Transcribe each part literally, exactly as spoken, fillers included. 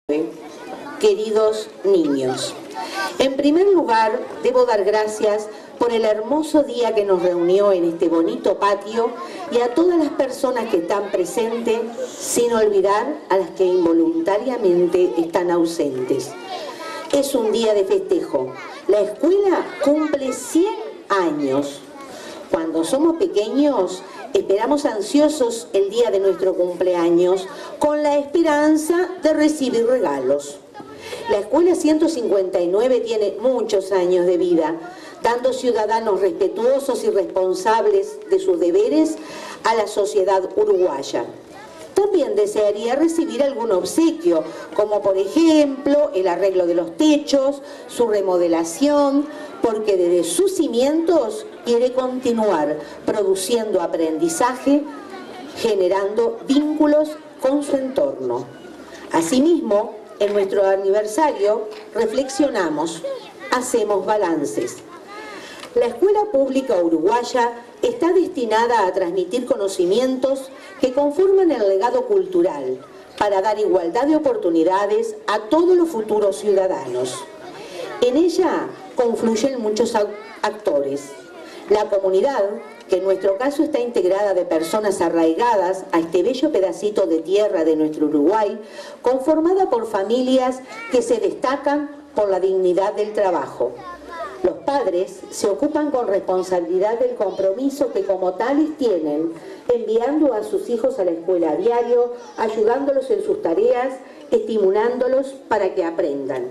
Queridos niños, en primer lugar debo dar gracias por el hermoso día que nos reunió en este bonito patio y a todas las personas que están presentes, sin olvidar a las que involuntariamente están ausentes. Es un día de festejo. La escuela cumple cien años. Cuando somos pequeños, esperamos ansiosos el día de nuestro cumpleaños con la esperanza de recibir regalos. La Escuela ciento cincuenta y nueve tiene muchos años de vida, dando ciudadanos respetuosos y responsables de sus deberes a la sociedad uruguaya. También desearía recibir algún obsequio, como por ejemplo el arreglo de los techos, su remodelación, porque desde sus cimientos quiere continuar produciendo aprendizaje, generando vínculos con su entorno. Asimismo, en nuestro aniversario reflexionamos, hacemos balances. La escuela pública uruguaya está destinada a transmitir conocimientos que conforman el legado cultural para dar igualdad de oportunidades a todos los futuros ciudadanos. En ella confluyen muchos actores. La comunidad, que en nuestro caso está integrada de personas arraigadas a este bello pedacito de tierra de nuestro Uruguay, conformada por familias que se destacan por la dignidad del trabajo. Los padres se ocupan con responsabilidad del compromiso que como tales tienen, enviando a sus hijos a la escuela a diario, ayudándolos en sus tareas, estimulándolos para que aprendan.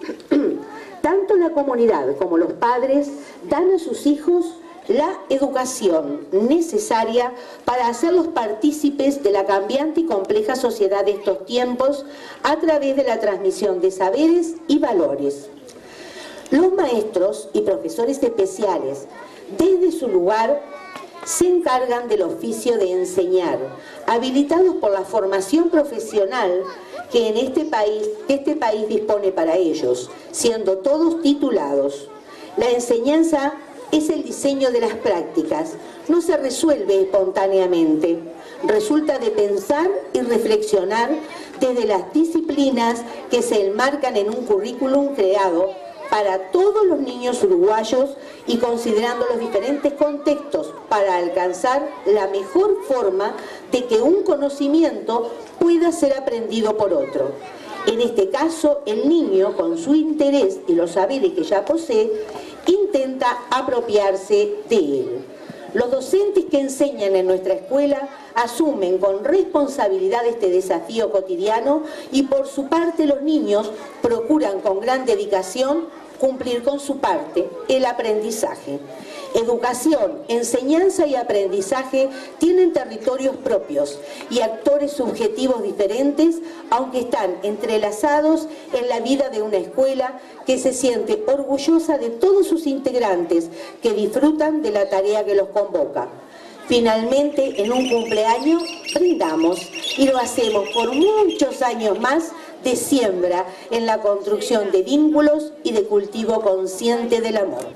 Tanto la comunidad como los padres dan a sus hijos la educación necesaria para hacerlos partícipes de la cambiante y compleja sociedad de estos tiempos a través de la transmisión de saberes y valores. Los maestros y profesores especiales, desde su lugar, se encargan del oficio de enseñar, habilitados por la formación profesional que en este país, que este país dispone para ellos, siendo todos titulados. La enseñanza es el diseño de las prácticas, no se resuelve espontáneamente, resulta de pensar y reflexionar desde las disciplinas que se enmarcan en un currículum creado para todos los niños uruguayos y considerando los diferentes contextos para alcanzar la mejor forma de que un conocimiento pueda ser aprendido por otro. En este caso, el niño, con su interés y los saberes que ya posee, intenta apropiarse de él. Los docentes que enseñan en nuestra escuela asumen con responsabilidad este desafío cotidiano y por su parte los niños procuran con gran dedicación cumplir con su parte, el aprendizaje. Educación, enseñanza y aprendizaje tienen territorios propios y actores subjetivos diferentes, aunque están entrelazados en la vida de una escuela que se siente orgullosa de todos sus integrantes que disfrutan de la tarea que los convoca. Finalmente, en un cumpleaños, brindamos y lo hacemos por muchos años más de siembra en la construcción de vínculos y de cultivo consciente del amor.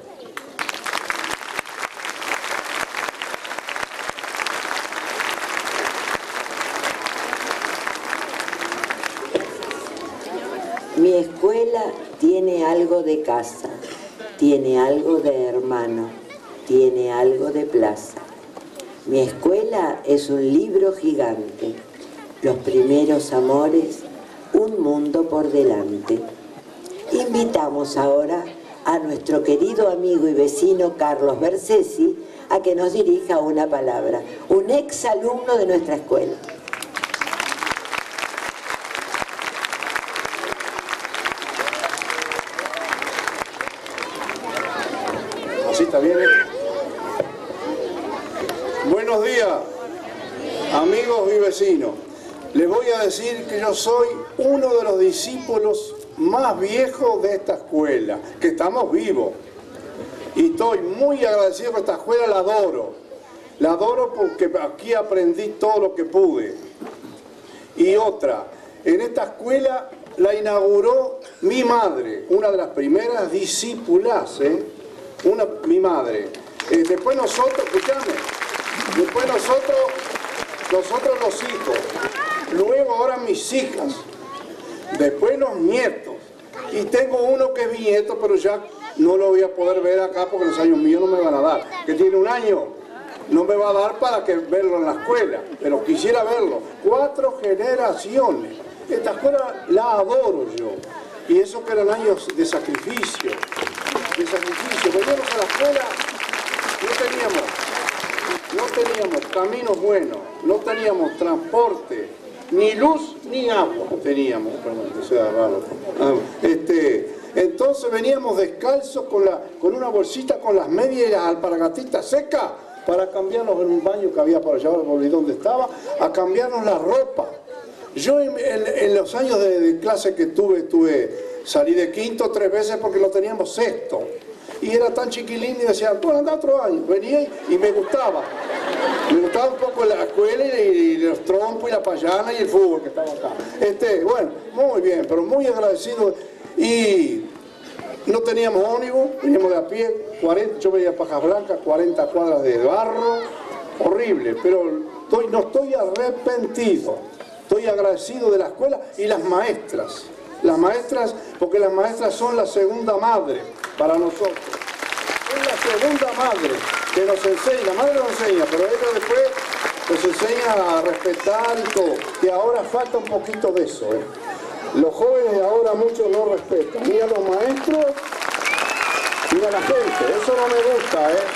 Mi escuela tiene algo de casa, tiene algo de hermano, tiene algo de plaza. Mi escuela es un libro gigante, los primeros amores, un mundo por delante. Invitamos ahora a nuestro querido amigo y vecino Carlos Bersesi a que nos dirija una palabra, un ex alumno de nuestra escuela. ¿Así está bien? Buenos días, amigos y vecinos. Les voy a decir que yo soy uno de los discípulos más viejos de esta escuela, que estamos vivos. Y estoy muy agradecido por esta escuela, la adoro. La adoro porque aquí aprendí todo lo que pude. Y otra, en esta escuela la inauguró mi madre, una de las primeras discípulas, ¿eh? Una, mi madre. Eh, después nosotros, escúchame, después nosotros, nosotros los hijos, luego ahora mis hijas. después los nietos. Y tengo uno que es bisnieto, pero ya no lo voy a poder ver acá porque los años míos no me van a dar. Que tiene un año, no me va a dar para que verlo en la escuela, pero quisiera verlo. Cuatro generaciones. Esta escuela la adoro yo. Y eso que eran años de sacrificio. De sacrificio. Veníamos a la escuela, no teníamos, no teníamos caminos buenos, no teníamos transporte, ni luz ni agua teníamos. Perdón, que sea raro. Ah, este, entonces veníamos descalzos con, la, con una bolsita con las medias y las alpargatitas secas para cambiarnos en un baño que había por allá, no olvidé dónde estaba, a cambiarnos la ropa. Yo en, en, en los años de, de clase que tuve, tuve, salí de quinto tres veces porque lo teníamos sexto. Y era tan chiquilín y decía, bueno, anda otro año. Venía y, y me gustaba. Me gustaba un poco la escuela y, y los trompos y la payana y el fútbol que estaba acá. Este, bueno, muy bien, pero muy agradecido. Y no teníamos ónibus, veníamos de a pie, cuarenta, yo veía Pajas Blancas, cuarenta cuadras de barro, horrible, pero estoy, no estoy arrepentido. Estoy agradecido de la escuela y las maestras. Las maestras, porque las maestras son la segunda madre para nosotros. Son la segunda madre que nos enseña. La madre nos enseña, pero ella después nos enseña a respetar y todo. Y ahora falta un poquito de eso, ¿eh? Los jóvenes ahora muchos no respetan, ni a los maestros, ni a la gente. Eso no me gusta, ¿eh?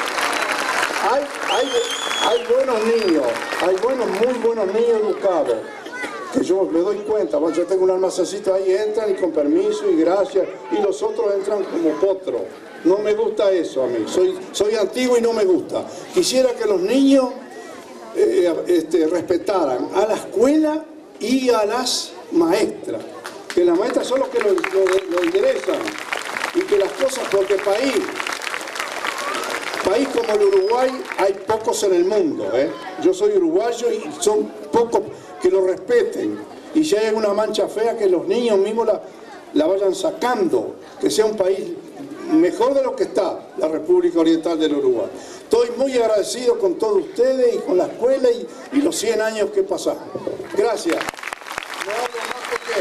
Hay, hay, hay buenos niños, hay buenos, muy buenos niños educados, que yo me doy cuenta, bueno, yo tengo un almacencito ahí, entran y con permiso y gracias, y los otros entran como potros. No me gusta eso a mí, soy, soy antiguo y no me gusta. Quisiera que los niños eh, este, respetaran a la escuela y a las maestras, que las maestras son los que lo, lo, lo interesan, y que las cosas, porque país, país como el Uruguay hay pocos en el mundo, ¿eh? Yo soy uruguayo y son pocos que lo respeten, y si hay una mancha fea que los niños mismos la, la vayan sacando, que sea un país mejor de lo que está la República Oriental del Uruguay. Estoy muy agradecido con todos ustedes y con la escuela y, y los cien años que pasaron. Gracias. No hablo más porque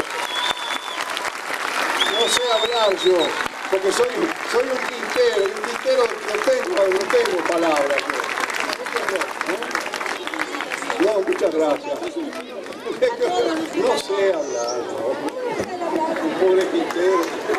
no sé hablar yo, porque soy, soy un tintero, un tintero no tengo, no tengo palabras. No, muchas gracias. No sé hablar, no. Un pobre tintero.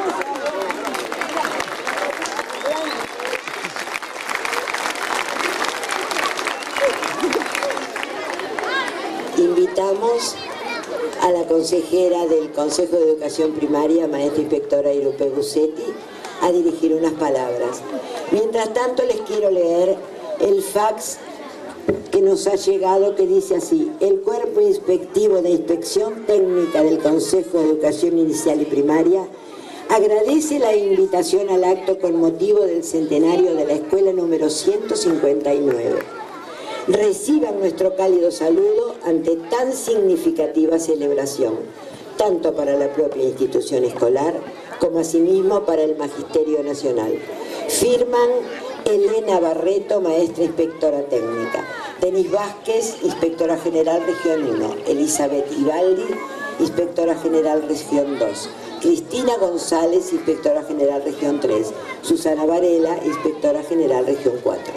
Invitamos a la consejera del Consejo de Educación Primaria, maestra inspectora Irupe Gussetti, a dirigir unas palabras. Mientras tanto les quiero leer el fax que nos ha llegado, que dice así: el Cuerpo Inspectivo de Inspección Técnica del Consejo de Educación Inicial y Primaria agradece la invitación al acto con motivo del centenario de la escuela número ciento cincuenta y nueve. Reciban nuestro cálido saludo ante tan significativa celebración, tanto para la propia institución escolar como asimismo para el Magisterio Nacional. Firman Elena Barreto, maestra inspectora técnica; Denis Vázquez, inspectora general Región uno; Elizabeth Ibaldi, inspectora general Región dos; Cristina González, inspectora general Región tres; Susana Varela, inspectora general Región cuatro.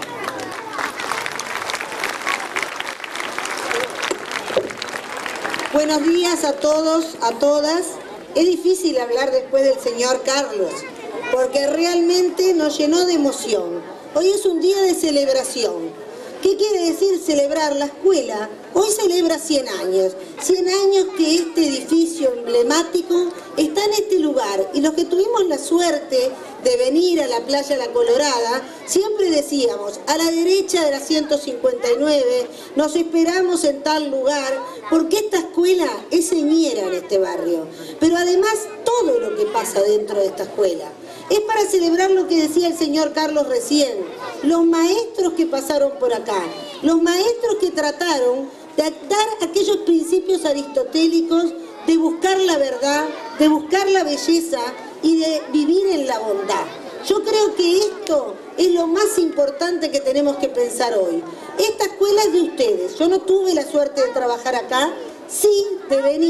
Buenos días a todos, a todas. Es difícil hablar después del señor Carlos, porque realmente nos llenó de emoción. Hoy es un día de celebración. ¿Qué quiere decir celebrar? La escuela hoy celebra cien años. cien años que este edificio emblemático está en este lugar. Y los que tuvimos la suerte de venir a la playa La Colorada, siempre decíamos, a la derecha de la ciento cincuenta y nueve, nos esperamos en tal lugar, porque esta escuela es señera en este barrio. Pero además, todo lo que pasa dentro de esta escuela es para celebrar lo que decía el señor Carlos recién, los maestros que pasaron por acá, los maestros que trataron de dar aquellos principios aristotélicos de buscar la verdad, de buscar la belleza y de vivir en la bondad. Yo creo que esto es lo más importante que tenemos que pensar hoy. Esta escuela es de ustedes. Yo no tuve la suerte de trabajar acá, sí de venir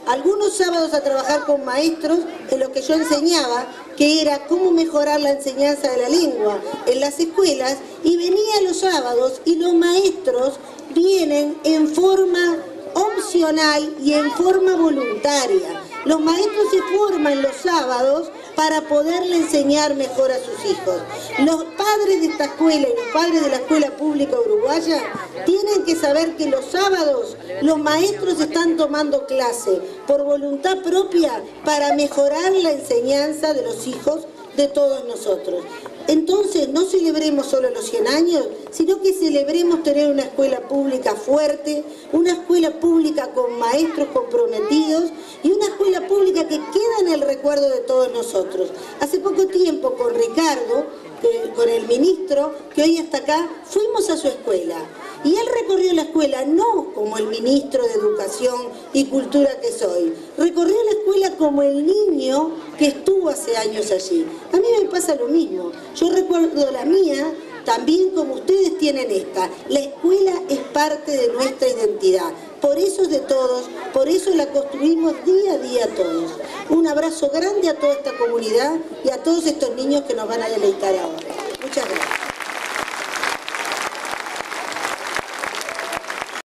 algunos sábados a trabajar con maestros en lo que yo enseñaba, que era cómo mejorar la enseñanza de la lengua en las escuelas, y venía los sábados y los maestros vienen en forma opcional y en forma voluntaria. Los maestros se forman los sábados para poderle enseñar mejor a sus hijos. Los padres de esta escuela y los padres de la escuela pública uruguaya tienen que saber que los sábados los maestros están tomando clase por voluntad propia para mejorar la enseñanza de los hijos de todos nosotros. Entonces no celebremos solo los cien años, sino que celebremos tener una escuela pública fuerte, una escuela pública con maestros comprometidos y una escuela pública que queda en el recuerdo de todos nosotros. Hace poco tiempo con Ricardo, que, con el ministro, que hoy está acá, fuimos a su escuela. Y él recorrió la escuela no como el ministro de Educación y Cultura que soy, recorrió la escuela como el niño que estuvo hace años allí. A mí me pasa lo mismo, yo recuerdo la mía también como ustedes tienen esta. La escuela es parte de nuestra identidad, por eso es de todos, por eso la construimos día a día todos. Un abrazo grande a toda esta comunidad y a todos estos niños que nos van a deleitar ahora. Muchas gracias.